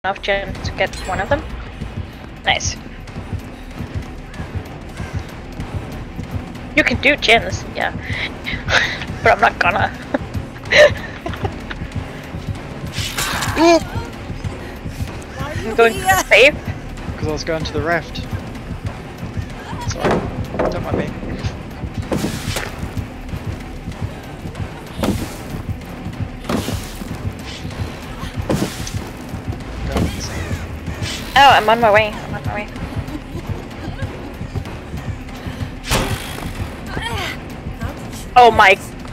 enough gems to get one of them. Nice. You can do gens, yeah. But I'm not gonna. Ooh! I'm going to the safe. Because I was going to the raft. Sorry, don't mind me. Oh, I'm on my way. I'm on my way. Oh my.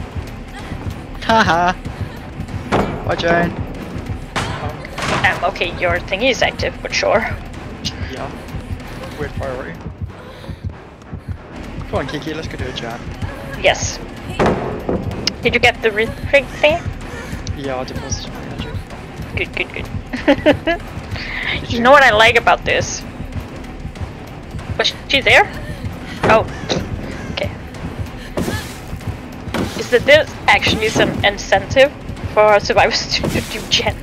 Haha. Bye, Jane. Okay, your thingy is active, but sure. Yeah. Weird priority. Come on, Kiki, let's go do a chat. Yes. Did you get the rig thing? Yeah, I deposited my energy. Good, good, good. You know what I like about this? Was she there? Oh. Okay. Is that this actually is an incentive for survivors to do gens?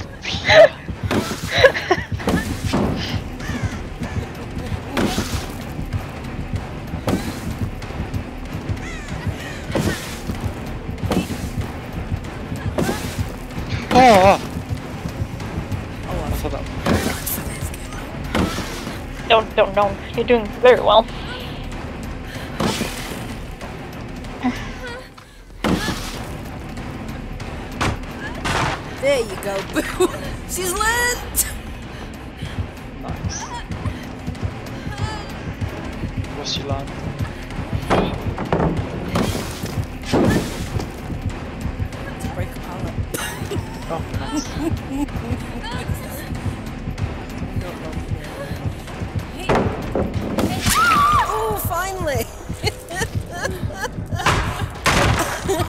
Oh! I thought that. Don't. You're doing very well. There you go, boo! She's lit! Nice. What's she land?